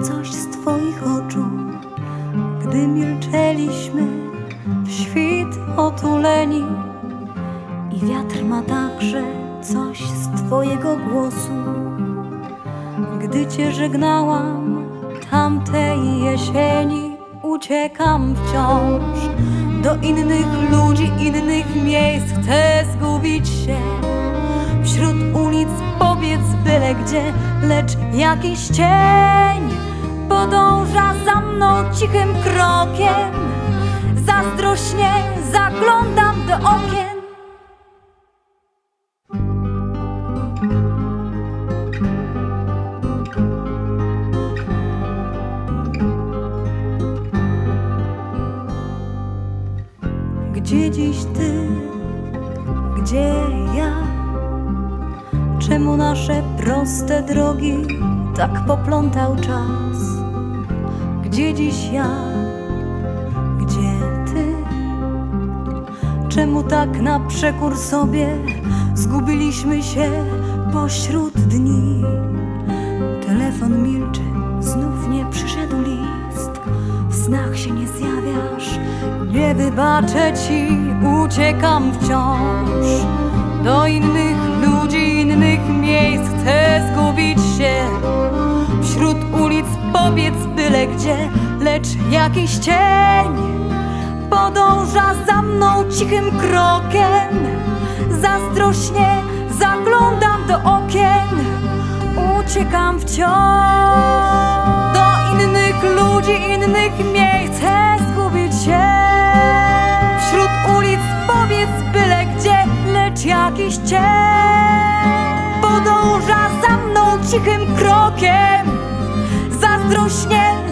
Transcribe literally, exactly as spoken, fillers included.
coś z twoich oczu, gdy milczeliśmy w świt otuleni. I wiatr ma także coś z twojego głosu, gdy cię żegnałam tamtej jesieni. Uciekam wciąż do innych ludzi, innych miejsc, chcę zgubić się wśród ulic, powiedz byle gdzie, lecz jakiś cień podąża za mną cichym krokiem. Zazdrośnie zaglądam do okien. Gdzie dziś ty, gdzie ja? Czemu nasze proste drogi tak poplątał czas? Gdzie dziś ja, gdzie ty? Czemu tak na przekór sobie zgubiliśmy się pośród dni? Telefon milczy, znów nie przyszedł list. W snach się nie zjawiasz, nie wybaczę ci. Uciekam wciąż do innych ludzi, innych miejsc, chcę zgubić się wśród ulic, powiedz byle gdzie, lecz jakiś cień podąża za mną cichym krokiem. Zazdrośnie zaglądam do okien. Uciekam wciąż do innych ludzi, innych miejsc, chcę zgubić się wśród ulic, powiedz byle gdzie, lecz jakiś cień podąża za mną cichym krokiem. Zazdrośnie